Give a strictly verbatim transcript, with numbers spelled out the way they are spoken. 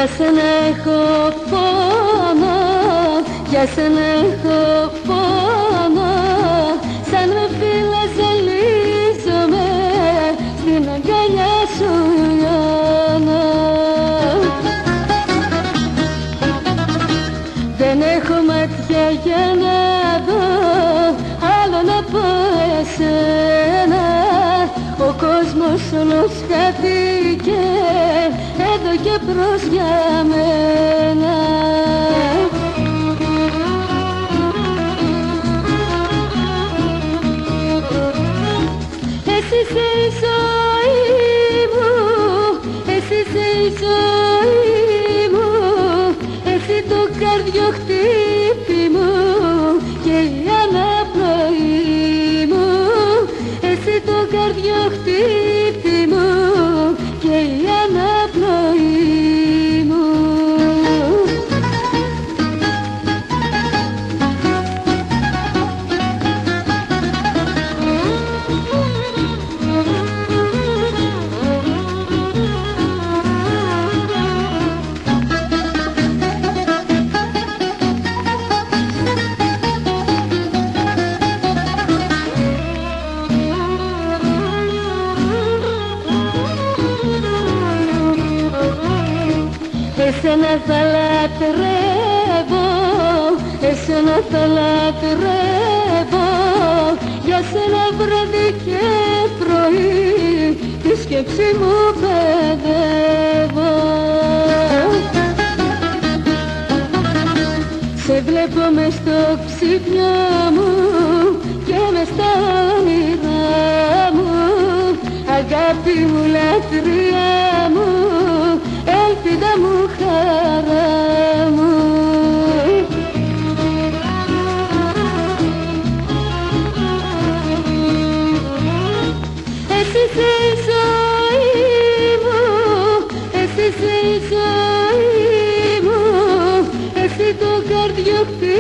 Για σένα έχω πόνο, για σένα έχω πόνο. Σαν με φύλλα ζαλίζομαι, στην αγκαλιά σου λιώνω. Δεν έχω μάτια για να δω άλλον από εσένα. Ο κόσμος όλος χάθηκε εδώ και μπρος για μένα. Εσύ είσαι η ζωή μου, εσύ είσαι η ζωή μου, εσύ το καρδιοχτύπη μου και η αναπνοή μου. Εσύ το καρδιοχτύπη μου και η αναπνοή μου. Εσένα θα λατρεύω, εσένα θα λατρεύω. Για σένα βράδυ και πρωί τη σκέψη μου παιδεύω. Σε βλέπω μες στο ξύπνιο μου και μες στα όνειρά μου. Αγάπη μου, λατρεία μου, ελπίδα μου, χαρά μου. Εσύ είσαι η ζωή μου, εσύ είσαι η ζωή μου, εσύ το καρδιοχτύπη